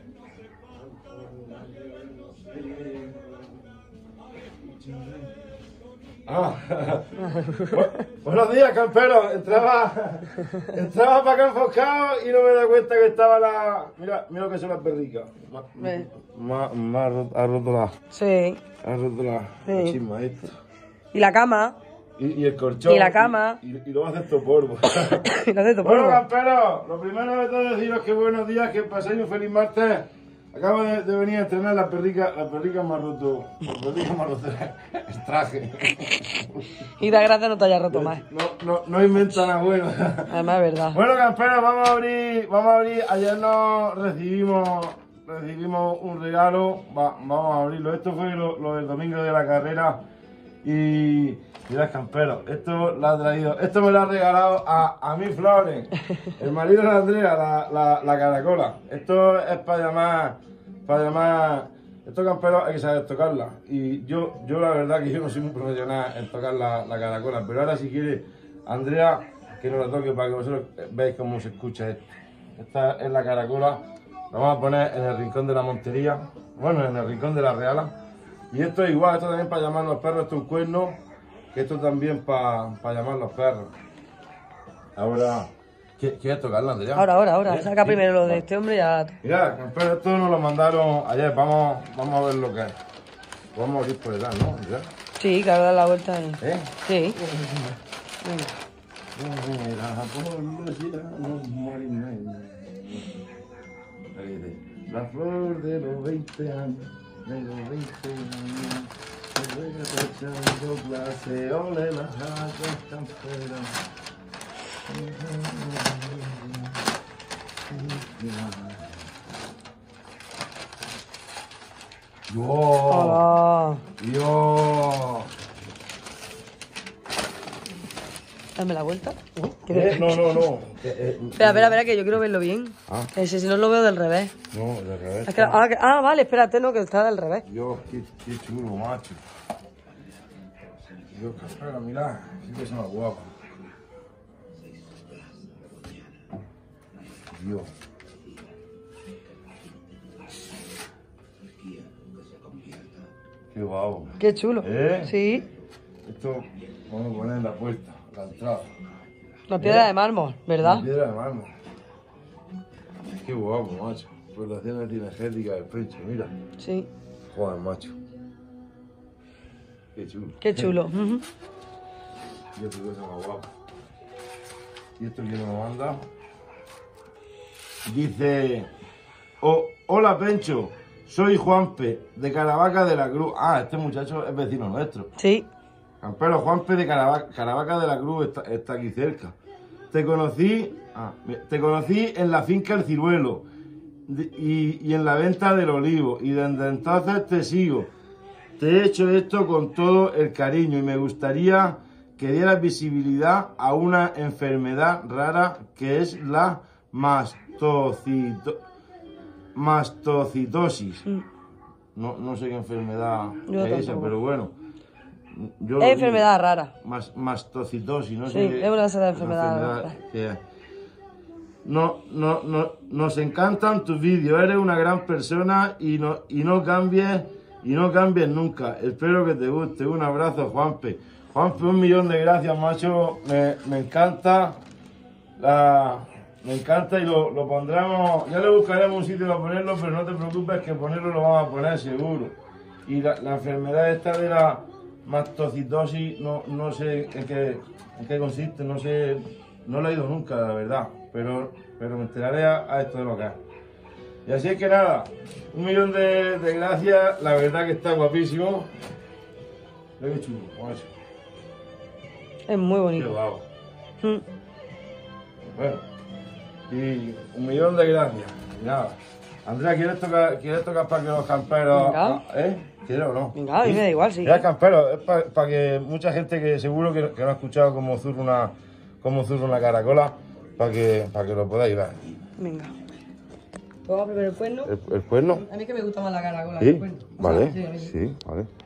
Ah. Buenos días, campero. Entraba para acá enfocado y no me da cuenta que estaba la... Mira lo que son las perricas. Ha roto la... Sí. Ha roto la chisma esta. Y la cama. Y el colchón. Y la cama. Y lo hace todo polvo. Y lo hace todo polvo. Bueno, campero, lo primero de todo deciros que buenos días, que paséis un feliz martes. Acabo de venir a estrenar la perrica me ha roto el traje. Y da gracia no te haya roto más. No inventa nada bueno. Además es verdad. Bueno, camperos, vamos a abrir. Ayer nos recibimos un regalo. Vamos a abrirlo. Esto fue lo del domingo de la carrera. Y mirad, camperos, esto me lo ha regalado a mi Flores, el marido de Andrea, la caracola. Esto es para llamar. Estos camperos hay que saber tocarla. Y yo la verdad que yo no soy muy profesional en tocar la caracola, pero ahora si quiere Andrea que nos la toque para que vosotros veáis cómo se escucha esto. Esta es la caracola. La vamos a poner en el rincón de la Montería, bueno, en el rincón de la Reala. Y esto es igual, esto también para llamar a los perros, esto es un cuerno, que esto también para llamar a los perros. Ahora, ¿quieres tocarla, Andrea? Ahora. Saca primero lo de este hombre y ya... Mira, pero esto nos lo mandaron ayer, vamos a ver lo que es. Vamos a ir por detrás, ¿no, Andrea? Sí, que dar la vuelta ahí. Sí. La flor de los 20 años. De los 20 años, se juega echando clase, ole las aguas camperas. ¡Dios! Dame la vuelta. No. Espera, que yo quiero verlo bien. Ese si no lo veo del revés. No, del revés. Es que, vale, espérate, no, que está del revés. Dios, qué chulo, macho. Dios, campera, mirá, sí que es una guapa. Dios. Qué guapo. Qué chulo. Sí. Esto vamos a poner en la puerta, la entrada. La piedra de mármol, ¿verdad? La piedra de mármol. Qué guapo, macho. Población cinegética del pecho, mira. Sí. Joder, macho. Qué chulo. Qué chulo. Y otra cosa más guapa. ¿Y esto quién nos manda? Dice... hola, Pencho. Soy Juanpe, de Caravaca de la Cruz. Ah, este muchacho es vecino nuestro. Sí. Campero, Juanpe de Caravaca de la Cruz está aquí cerca. Te conocí en la finca El Ciruelo y en la venta del olivo. Y desde entonces te sigo. Te he hecho esto con todo el cariño y me gustaría que dieras visibilidad a una enfermedad rara que es la mastocitosis. No sé qué enfermedad es esa, pero bueno. Es enfermedad rara. Mastocitosis, no sí, sé. Es una enfermedad rara. Nos encantan tus vídeos, eres una gran persona y no cambies nunca. Espero que te guste. Un abrazo, Juanpe. Juanpe, 1.000.000 de gracias, macho. Me encanta. Me encanta y lo pondremos. Ya le buscaremos un sitio para ponerlo, pero no te preocupes que ponerlo lo vamos a poner seguro. Y la enfermedad esta de la mastocitosis, no sé en qué consiste, no sé, no lo he ido nunca, la verdad, pero me enteraré a esto de lo que es. Y así es que nada, 1.000.000 de gracias, la verdad que está guapísimo. Mira qué chulo, macho. Es muy bonito. Qué guapo. Bueno, y 1.000.000 de gracias. Y nada. Andrea, ¿quieres tocar para que los camperos... ¿Quieres o no? Venga, a mí me da igual, sí. Mira, campero, es para que mucha gente que seguro que no ha escuchado cómo zurra una caracola, para que lo podáis ver. Venga. ¿Vamos a primero el cuerno? ¿El cuerno? A mí es que me gusta más la caracola ¿Sí? que el cuerno. Vale, O sea, sí, vale.